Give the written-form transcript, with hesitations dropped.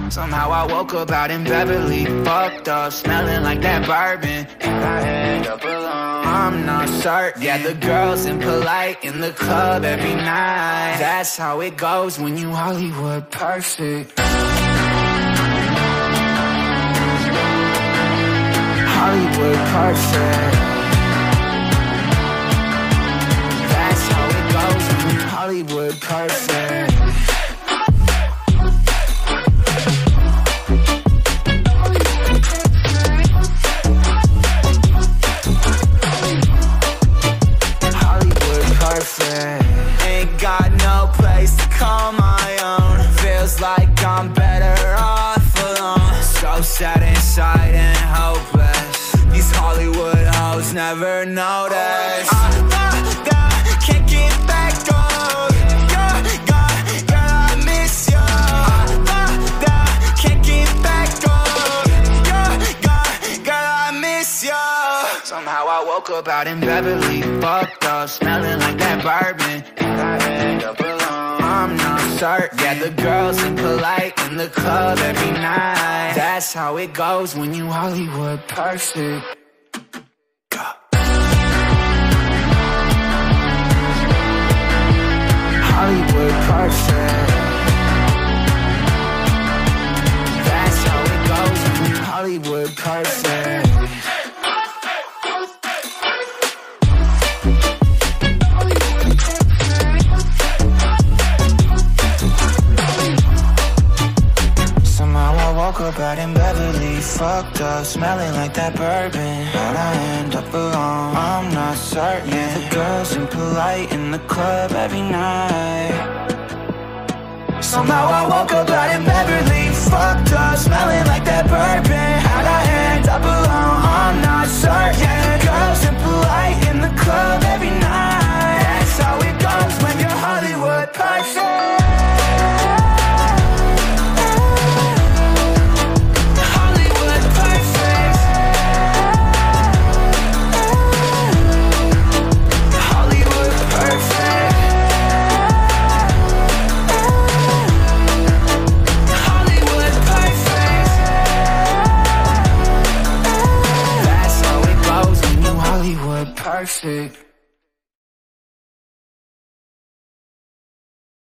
Somehow I woke up out in Beverly, fucked up, smelling like that bourbon, and I end up alone. I'm not certain. Yeah, the girls impolite in the club every night. That's how it goes when you Hollywood perfect. Hollywood perfect. That's how it goes when you Hollywood perfect. Ain't got no place to call my own. Feels like I'm better off alone. So sad inside and hopeless. These Hollywood hoes never notice. Can't get back on. Girl, I miss you. Can't get back on. Girl, I miss you. Somehow I woke up out in Beverly, fucked up, smelling like that bourbon, and I end up alone. I'm not certain. Yeah, the girls impolite in the club every night. That's how it goes when you Hollywood perfect. Hollywood perfect. That's how it goes when you Hollywood perfect. Woke up out in Beverly, fucked up, smelling like that bourbon, how'd I end up alone? I'm not certain. Yeah, the girls impolite in the club every night. Somehow I woke up out in Beverly, fucked up, smelling like that bourbon, how'd I end up alone? I'm not certain. Yeah, the girls impolite in the club every night. That's how it goes when you're Hollywood perfect. Perfect.